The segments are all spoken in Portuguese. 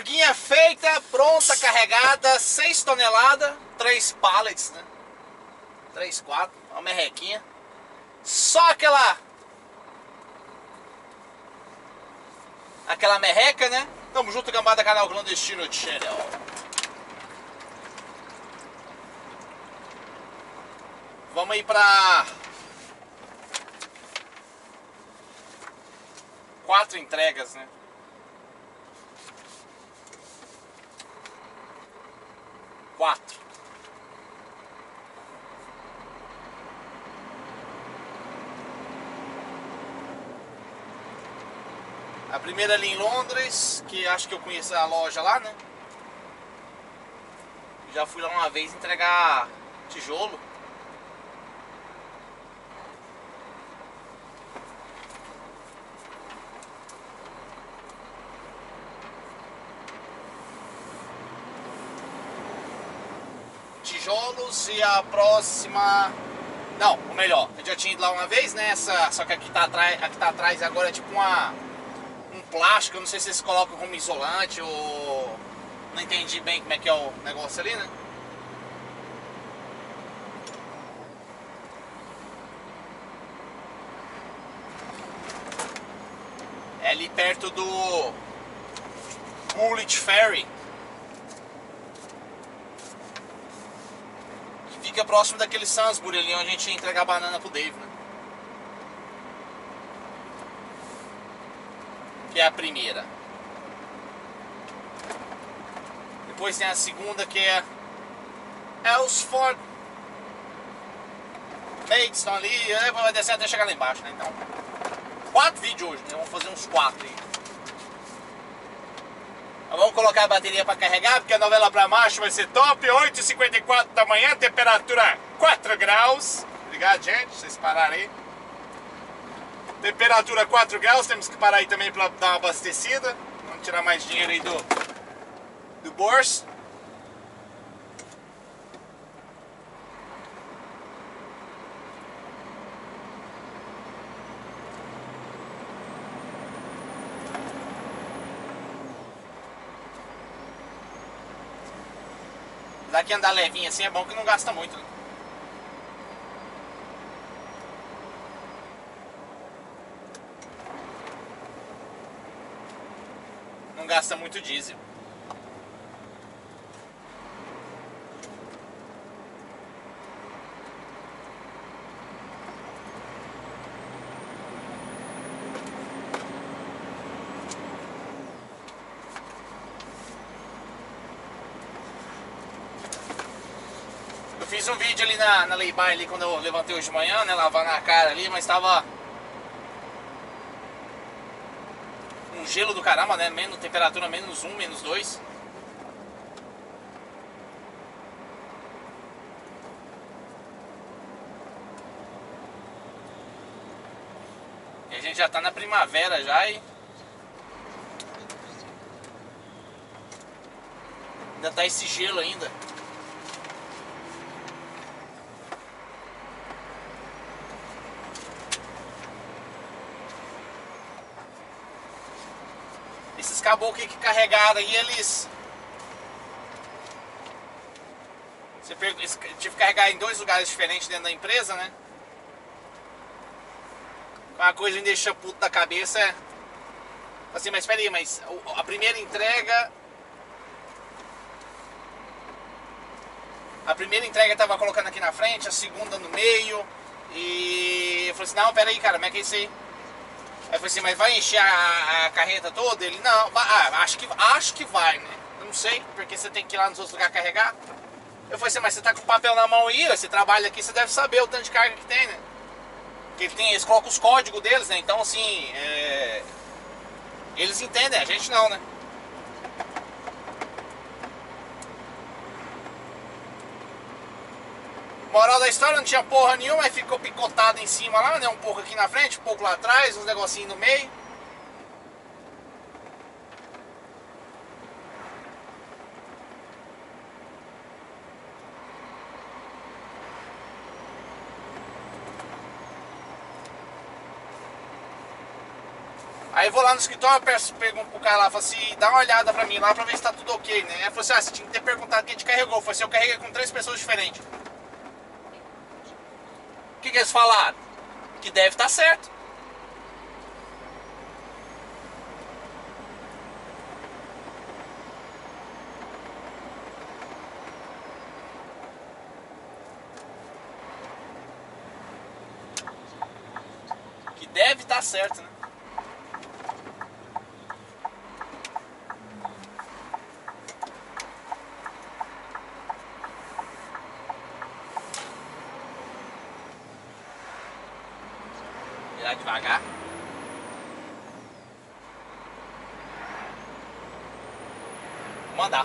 Carguinha feita, pronta, carregada, 6 toneladas, 3 pallets, né? 3, 4, uma merrequinha. Só aquela merreca, né? Tamo junto, gambada, canal Clandestino Channel. Vamos aí pra 4 entregas, né? 4. A primeira ali em Londres, que acho que eu conheço a loja lá, né? Já fui lá uma vez entregar tijolo. Tijolos e a próxima... Não, ou melhor, eu já tinha ido lá uma vez, né? Só que aqui tá atrás agora é tipo um plástico, eu não sei se eles colocam como isolante ou... Não entendi bem como é que é o negócio ali, né? É ali perto do Woolwich Ferry, que fica próximo daquele Sainsbury ali onde a gente ia entregar banana pro Dave, né? Que é a primeira. Depois tem a segunda, que é Elsford. Maidstone ali, depois vai descer até chegar lá embaixo, né? Então, 4 vídeos hoje, né? Vamos fazer uns 4 aí. Então, vamos colocar a bateria para carregar, porque a novela para macho vai ser top. 8h54 da manhã, temperatura 4 graus. Obrigado, gente, vocês pararam aí. Temperatura 4 graus, temos que parar aí também para dar uma abastecida. Vamos tirar mais dinheiro aí do bolso. Daqui andar levinho assim é bom que não gasta muito, né? Não gasta muito diesel. Eu fiz um vídeo ali na lay-by ali quando eu levantei hoje de manhã, né? Lavando a cara ali, mas tava um gelo do caramba, né? Temperatura -1, -2. E a gente já tá na primavera já e ainda tá esse gelo ainda. Esses caboclos que carregaram aí, eles tive que carregar em 2 lugares diferentes dentro da empresa, né? Uma coisa que me deixa puto da cabeça é assim, mas espera aí, mas a primeira entrega tava colocando aqui na frente, a segunda no meio. E eu falei assim, não, pera aí, cara, como é que é isso aí? Aí eu falei assim, mas vai encher a carreta toda? Ele, não, acho que vai, né? Eu não sei, porque você tem que ir lá nos outros lugares carregar. Eu falei assim, mas você tá com o papel na mão aí, você trabalha aqui, você deve saber o tanto de carga que tem, né? Porque eles colocam os códigos deles, né? Então, assim, eles entendem, a gente não, né? Moral da história, não tinha porra nenhuma, aí ficou picotado em cima lá, né? Um pouco aqui na frente, um pouco lá atrás, uns negocinhos no meio. Aí eu vou lá no escritório, pergunto pro cara lá, falo assim, dá uma olhada pra mim lá pra ver se tá tudo ok, né? Aí ele falou assim, você tinha que ter perguntado quem te carregou. Eu falei assim, eu carreguei com 3 pessoas diferentes. O que eles falaram? Que deve estar certo. Que deve estar certo, né? Virar devagar. Vou mandar.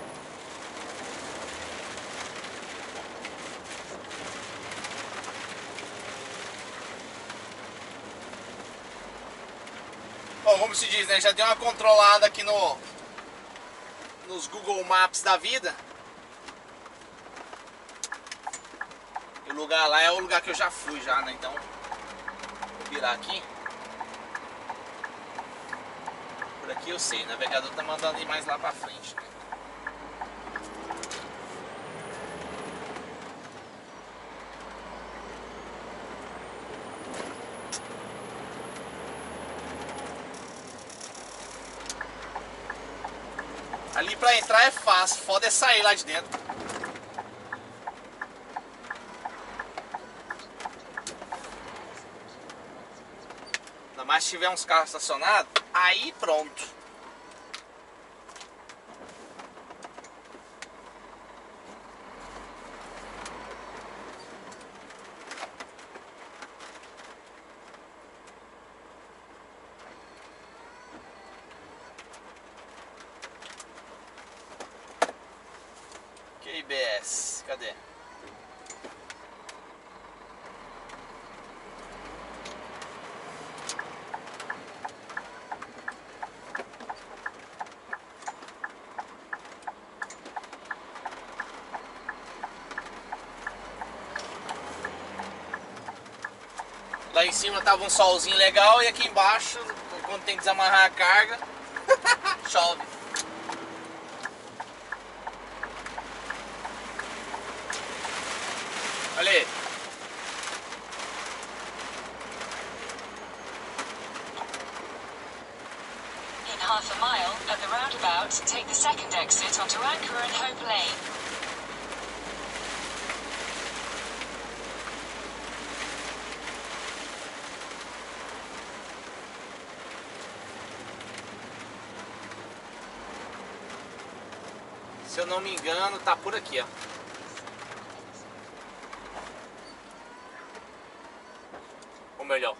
Bom, como se diz, né? Já deu uma controlada aqui nos Google Maps da vida. O lugar lá é o lugar que eu já fui já, né? Então, vou virar aqui. Por aqui eu sei, o navegador tá mandando ir mais lá pra frente, né? Ali pra entrar é fácil, foda é sair lá de dentro. Ainda mais se tiver uns carros estacionados, aí pronto. QBS, cadê? Lá em cima tava um solzinho legal e aqui embaixo, quando tem que desamarrar a carga, chove. Olha aí. In half a mile, at the roundabout, take the second exit onto Anchor and Hope Lane. Se eu não me engano, tá por aqui, ó. Ou melhor.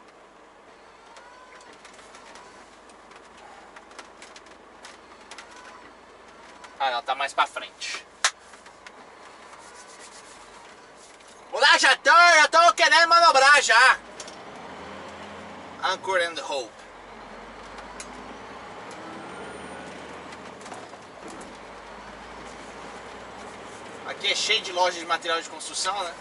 Ah, não, tá mais pra frente. Vou lá, já tô querendo manobrar já. Anchor and Hope. Aqui é cheio de lojas de material de construção, né?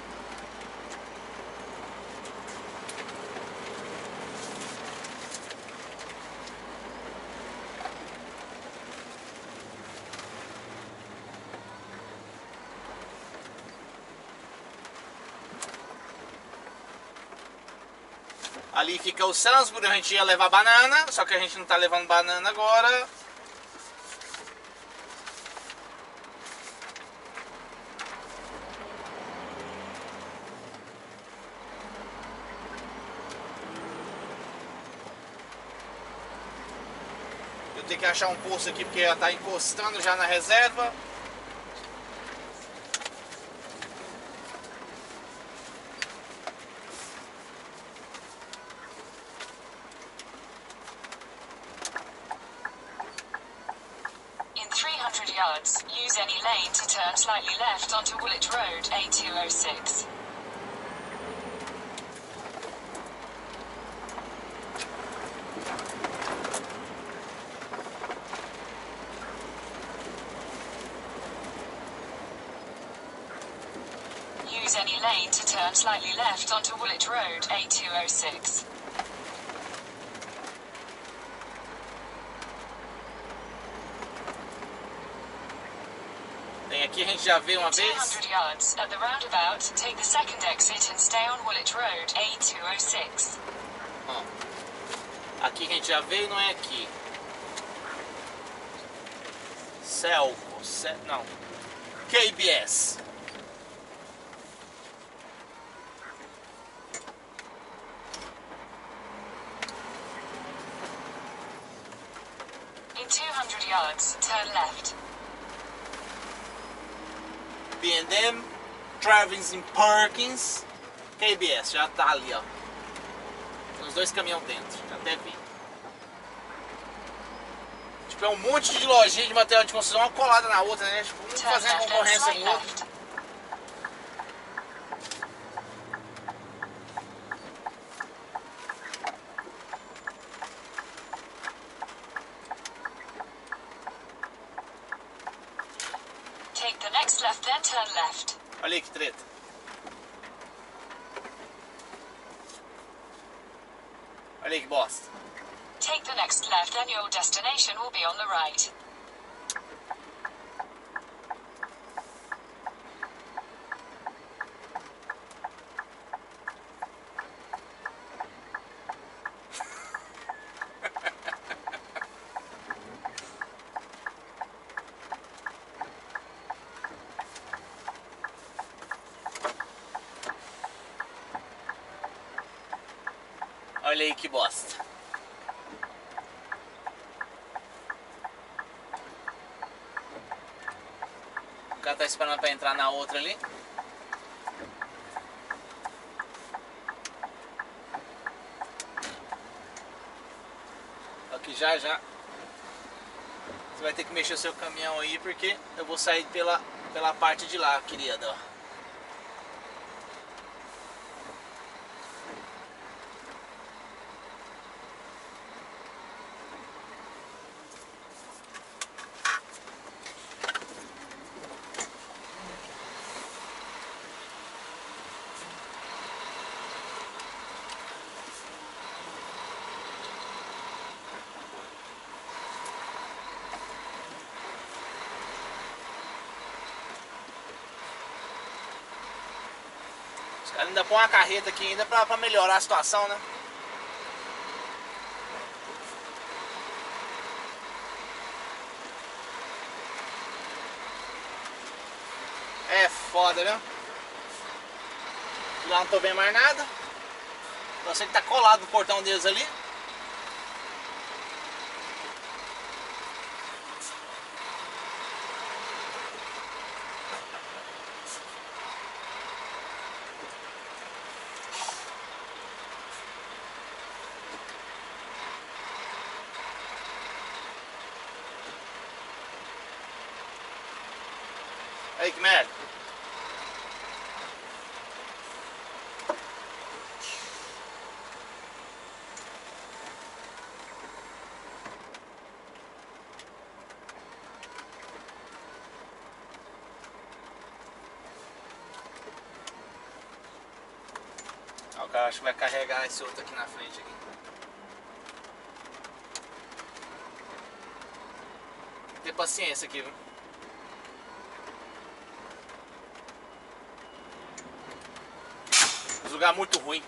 Ali fica o Sainsbury, a gente ia levar banana, só que a gente não tá levando banana agora. Eu tenho que achar um posto aqui porque ela tá encostando já na reserva. In 300 yards, use any lane to turn slightly left onto Woolwich Road, A206. Use any lane to turn slightly left onto Woolwich Road, A206. aqui a gente já veio uma vez. 200 yards at the roundabout, take the second exit and stay on Woolwich Road, A206. Ó, aqui a gente já veio, não é aqui. Selco, não. KBS. In 200 yards, turn left. B&M, Travins and Perkins, KBS, já tá ali, ó. Tem os dois caminhões dentro, já até vi. Tipo, é um monte de lojinha de material de construção, uma colada na outra, né? Tipo, um Turn fazendo left and concorrência slight com o outro. left. Take the next left, then turn left. Olha aí que treta. Olha aí que bosta. Take the next left, then your destination will be on the right. Olha aí que bosta. O cara tá esperando pra entrar na outra ali. Aqui já. Você vai ter que mexer o seu caminhão aí porque eu vou sair pela parte de lá, querida, ó. Os caras ainda põem uma carreta aqui ainda pra melhorar a situação, né? É foda, viu? Lá não tô vendo mais nada. Eu sei que tá colado no portão deles ali. Aí que merda. O cara acho que vai carregar esse outro aqui na frente aqui. Tem que ter paciência aqui, viu? Esse lugar é muito ruim.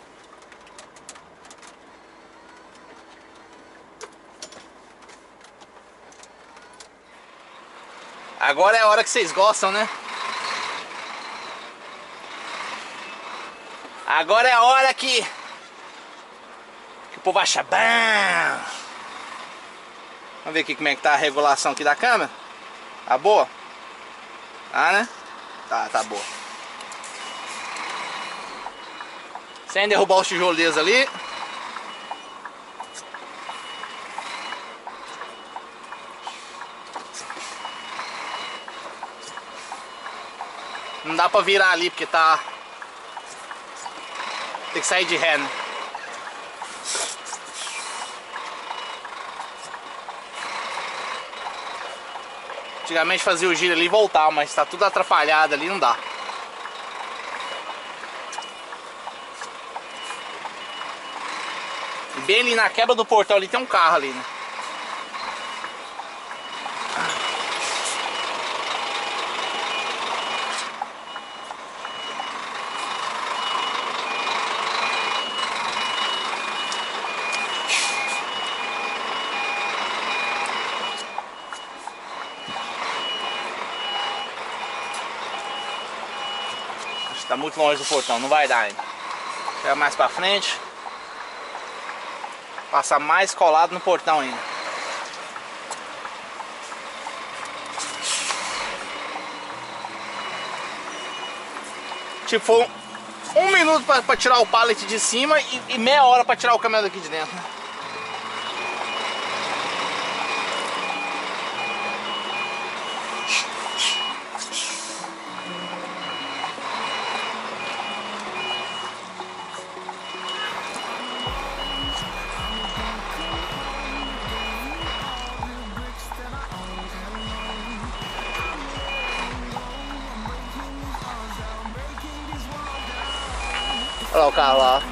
Agora é a hora que vocês gostam, né? Agora é a hora que o povo acha bom. Vamos ver aqui como é que tá a regulação aqui da câmera. Tá boa? Tá, né? Tá boa. Sem derrubar os tijolos deles ali. Não dá pra virar ali porque tá... Tem que sair de ré, né? Antigamente fazia o giro ali e voltava, mas tá tudo atrapalhado ali, não dá. E bem ali na quebra do portão ali tem um carro ali, né? Tá muito longe do portão, não vai dar ainda. Chega mais pra frente. Passar mais colado no portão ainda. Tipo, foi 1 minuto pra tirar o pallet de cima e meia hora pra tirar o caminhão daqui de dentro, né? Olha lá o carro lá.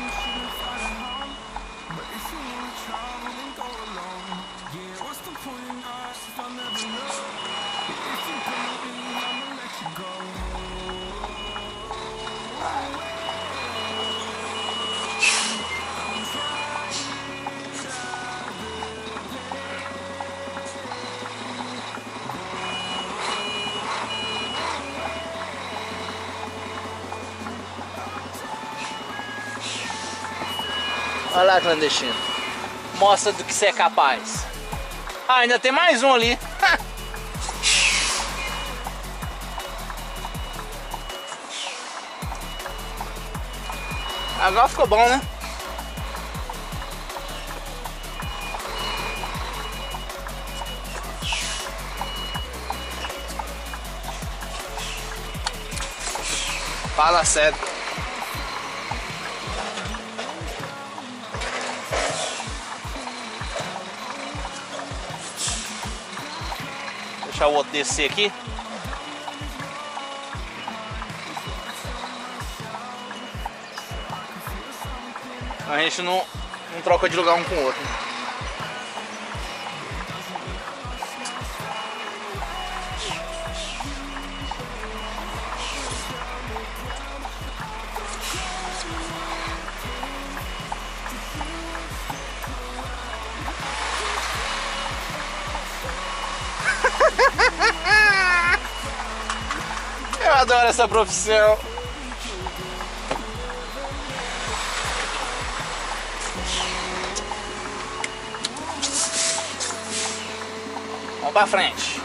Olha lá, clandestino. Mostra do que você é capaz. Ah, ainda tem mais um ali. Agora ficou bom, né? Fala sério. Deixar o outro descer aqui. A gente não troca de lugar um com o outro. Eu adoro essa profissão. Vamos pra frente.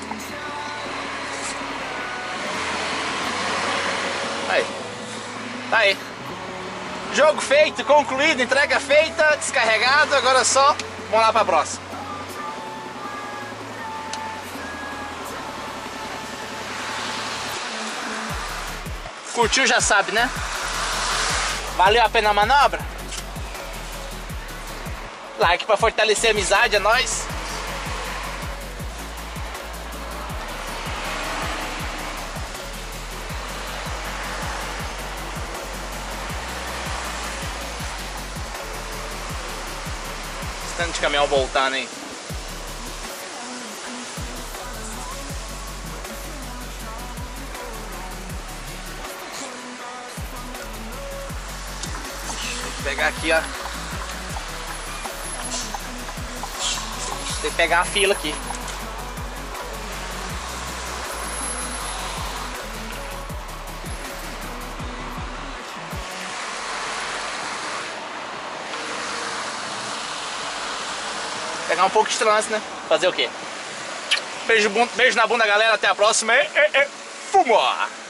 Aí. Tá aí. Jogo feito, concluído, entrega feita, descarregado. Agora é só vamos lá pra próxima. Curtiu, já sabe, né? Valeu a pena a manobra? Like pra fortalecer a amizade, é nóis. Esse tanto de caminhão voltando, hein? Pegar aqui, ó. Tem que pegar a fila aqui. Pegar um pouco de trânsito, né? Fazer o quê? Beijo na bunda, galera. Até a próxima. Fumou!